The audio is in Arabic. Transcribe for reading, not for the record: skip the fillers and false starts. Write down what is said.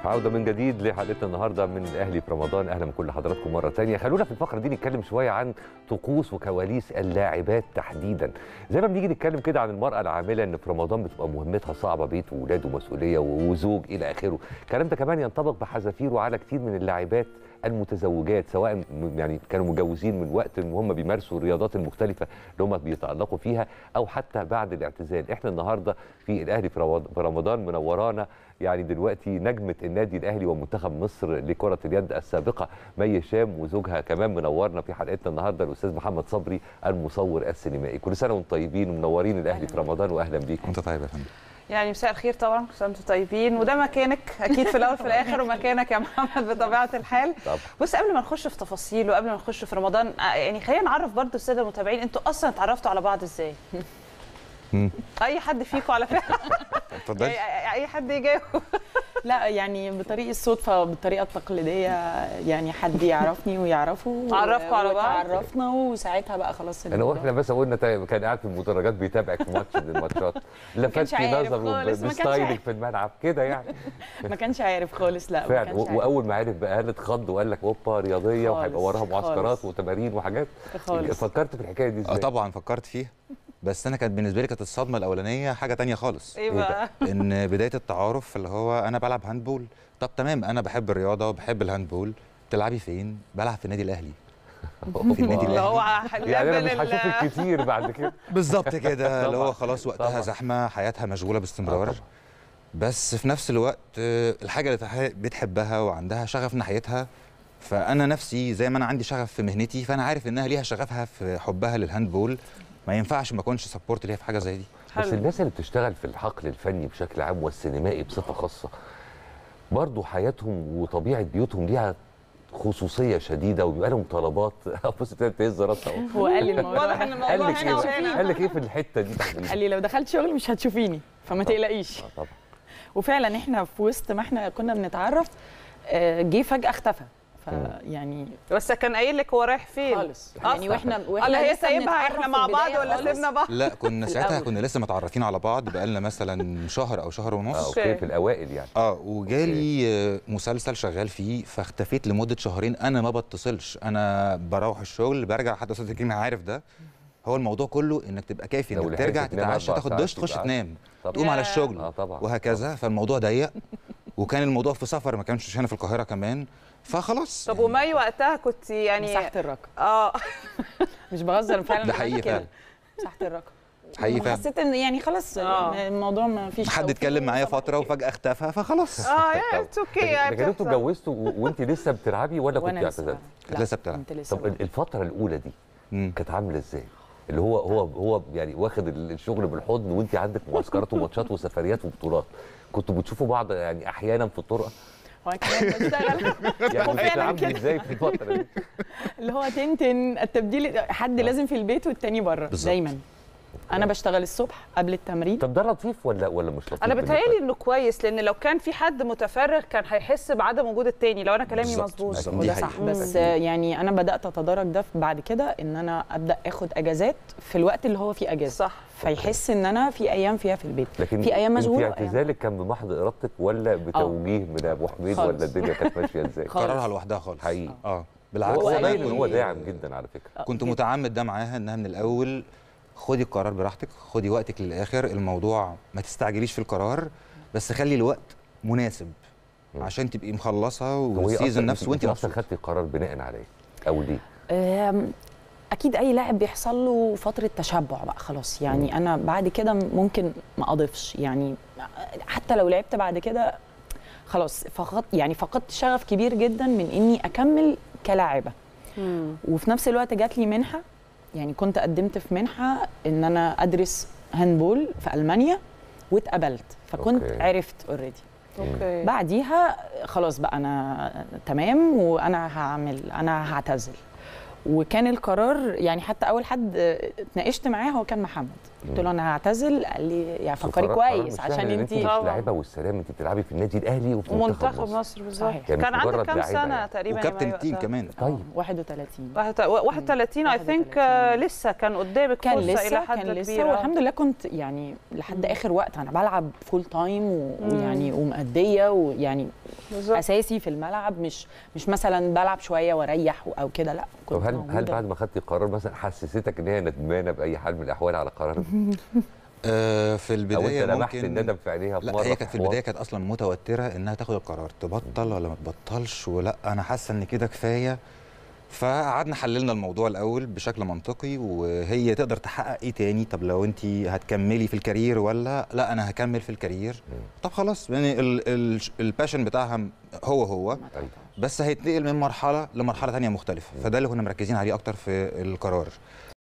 عودة من جديد لحلقتنا النهارده من الاهلي في رمضان. اهلا بكل حضراتكم مره ثانيه. خلونا في الفقره دي نتكلم شويه عن طقوس وكواليس اللاعبات تحديدا. زي ما بنيجي نتكلم كده عن المراه العامله ان في رمضان بتبقى مهمتها صعبه، بيت واولاد ومسؤوليه وزوج الى اخره. الكلام ده كمان ينطبق بحذافيره على كتير من اللاعبات المتزوجات، سواء يعني كانوا متجوزين من وقت ان هم بيمارسوا الرياضات المختلفه اللي هم بيتالقوا فيها او حتى بعد الاعتزال. احنا النهارده في الاهلي في رمضان منورانا يعني دلوقتي نجمه النادي الاهلي ومنتخب مصر لكره اليد السابقه مي هشام، وزوجها كمان منورنا في حلقتنا النهارده الاستاذ محمد صبري المصور السينمائي. كل سنه وانتم طيبين ومنورين الاهلي في رمضان، واهلا بيكم. انت طيب يا فندم. يعني مساء الخير طبعا، كل سنه وانتم طيبين، وده مكانك اكيد في الاول في الاخر ومكانك يا محمد بطبيعه الحال. طبعا. بص، قبل ما نخش في تفاصيل وقبل ما نخش في رمضان، يعني خلينا نعرف برضو الساده المتابعين انتوا اصلا اتعرفتوا على بعض ازاي؟ اي حد فيكم على فكره اتفضلي. اي حد يجاوب. لا يعني بطريقه الصدفه، بالطريقه التقليديه، يعني حد يعرفني ويعرفه عرفكوا على بعض، عرفنا، وساعتها بقى خلاص احنا بس قلنا كان قاعد في المدرجات بيتابعك في ماتش من الماتشات، لفت في نظره بستايلك في الملعب كده يعني. ما كانش عارف خالص. لا فعلا. واول ما عرف بقى اتخض وقال لك اوبا رياضيه وهيبقى وراها معسكرات وتمارين وحاجات. فكرت في الحكايه دي ازاي؟ طبعا فكرت فيها، بس انا كانت بالنسبه لي كانت الصدمه الاولانيه حاجه تانية خالص. ايه بقى؟ ان بدايه التعارف اللي هو انا بلعب هاندبول. طب تمام، انا بحب الرياضه وبحب الهاندبول. بتلعبي فين؟ بلعب في النادي الاهلي. في النادي اللي هو يعني انا مش هشوفك كتير بعد كده. بالظبط كده، اللي هو خلاص وقتها زحمه، حياتها مشغوله باستمرار. بس في نفس الوقت الحاجه اللي بتحبها وعندها شغف ناحيتها، فانا نفسي زي ما انا عندي شغف في مهنتي، فانا عارف انها ليها شغفها في حبها للهاندبول. ما ينفعش ما اكونش سبورت ليها في حاجه زي دي. بس الناس اللي بتشتغل في الحقل الفني بشكل عام والسينمائي بصفه خاصه، برضه حياتهم وطبيعه بيوتهم ليها خصوصيه شديده وبيبقى لهم طلبات. بص تهز راسها اهو. هو قال لي الموضوع واضح ان الموضوع هنا وهنا. قال لك ايه في الحته دي تحديدا؟ قال لي لو دخلت شغل مش هتشوفيني، فما تقلقيش. طبعا. وفعلا احنا في وسط ما احنا كنا بنتعرف جه فجاه اختفى. فيعني بس كان قايل لك هو رايح فين خالص يعني، واحنا هي سايبها احنا مع بعض ولا سيبنا بعض؟ لا، كنا ساعتها كنا لسه متعرفين على بعض بقالنا مثلا شهر او شهر ونص. اوكي، في الاوائل يعني. وجالي مسلسل شغال فيه، فاختفيت لمده شهرين. انا ما بتصلش، انا بروح الشغل برجع. حتى استاذ كريم عارف ده. هو الموضوع كله انك تبقى كافي انك ترجع تتعشى تاخد دش تخش تنام تقوم على الشغل وهكذا. فالموضوع ضيق، وكان الموضوع في سفر، ما كانش هنا في القاهره كمان، فخلاص. طب ومي وقتها كنت يعني مسحت الرقم. مش بهزر فعلا. ده حقيقي فعلا. مسحت الرقم حقيقي فعلا. حسيت ان يعني خلاص الموضوع ما فيش. حد اتكلم معايا فتره وفجاه اختفى، فخلاص. اتس اوكي. لكن انتوا اتجوزتوا وانت لسه بتلعبي ولا كنت اعتزلتي؟ لسه بتلعب. طب الفتره الاولى دي كانت عامله ازاي؟ اللي هو يعني واخد الشغل بالحضن وانت عندك معسكرات وماتشات وسفريات وبطولات، كنتوا بتشوفوا بعض يعني احيانا في الطرقه؟ وانا كمان بشتغل. يعني بتلعبوا ازاي في الفتره دي؟ اللي هو تنتن التبديل، حد لازم في البيت والتاني بره دايما. انا بشتغل الصبح قبل التمرين. طب ده لطيف ولا مش لطيف؟ انا بتهيألي انه كويس، لان لو كان في حد متفرغ كان هيحس بعدم وجود التاني، لو انا كلامي مظبوط. وده صح. بس يعني انا بدات اتدرج ده بعد كده، ان انا ابدا اخد اجازات في الوقت اللي هو فيه اجازه. صح. فيحس ان انا في ايام فيها في البيت، لكن في ايام مشغوله. لكن اعتزالك كان بمحض ارادتك ولا بتوجيه من ابو حميد ولا الدنيا كانت ماشيه ازاي؟ قرارها لوحدها خالص حقيقي. بالعكس، هو باين ان هو داعم جدا على فكره. كنت متعمد ده معاها، انها من الاول خدي القرار براحتك، خدي وقتك للاخر. الموضوع ما تستعجليش في القرار، بس خلي الوقت مناسب عشان تبقي مخلصه والسيزون نفسه وانت اصلا خدتي القرار بناء على ايه او ليه؟ اكيد اي لاعب بيحصل له فتره تشبع بقى خلاص. يعني انا بعد كده ممكن ما اضيفش، يعني حتى لو لعبت بعد كده خلاص فقدت شغف كبير جدا من اني اكمل كلاعبه. وفي نفس الوقت جات لي منحه، يعني كنت قدمت في منحه ان انا ادرس هاندبول في المانيا واتقبلت، فكنت عرفت اوريدي. بعديها خلاص بقى انا تمام وانا هعتزل. وكان القرار يعني حتى اول حد اتناقشت معاه هو كان محمد. قلت له انا هعتزل. قال لي يعني فكري كويس عشان انت مش لاعبه والسلام، انت بتلعبي في النادي الاهلي وفي منتخب مصر بالظبط. يعني كان عندك كام سنه يعني. تقريبا وكابتن تيم كمان. طيب 31 اي ثينك لسه كان قدامك فرصه الى حد كبير. والحمد لله كنت يعني لحد اخر وقت انا بلعب فول تايم ويعني ومأديه ويعني اساسي في الملعب، مش مثلا بلعب شويه واريح او كده، لا. طب هل بعد ما خدتي القرار مثلا حسستك ان هي ندمانه باي حال من الاحوال على قرارك؟ في البدايه أو انت لمحت الندم في عينيها في مره؟ لا، هي كانت في البدايه كانت اصلا متوتره انها تاخد القرار تبطل ولا ما تبطلش، ولا انا حاسه ان كده كفايه. فقعدنا حللنا الموضوع الاول بشكل منطقي، وهي تقدر تحقق ايه تاني. طب لو انت هتكملي في الكارير ولا لا، انا هكمل في الكارير. طب خلاص، يعني الباشن بتاعها هو بس هيتنقل من مرحله لمرحله ثانيه مختلفه. فده اللي كنا مركزين عليه اكتر في القرار.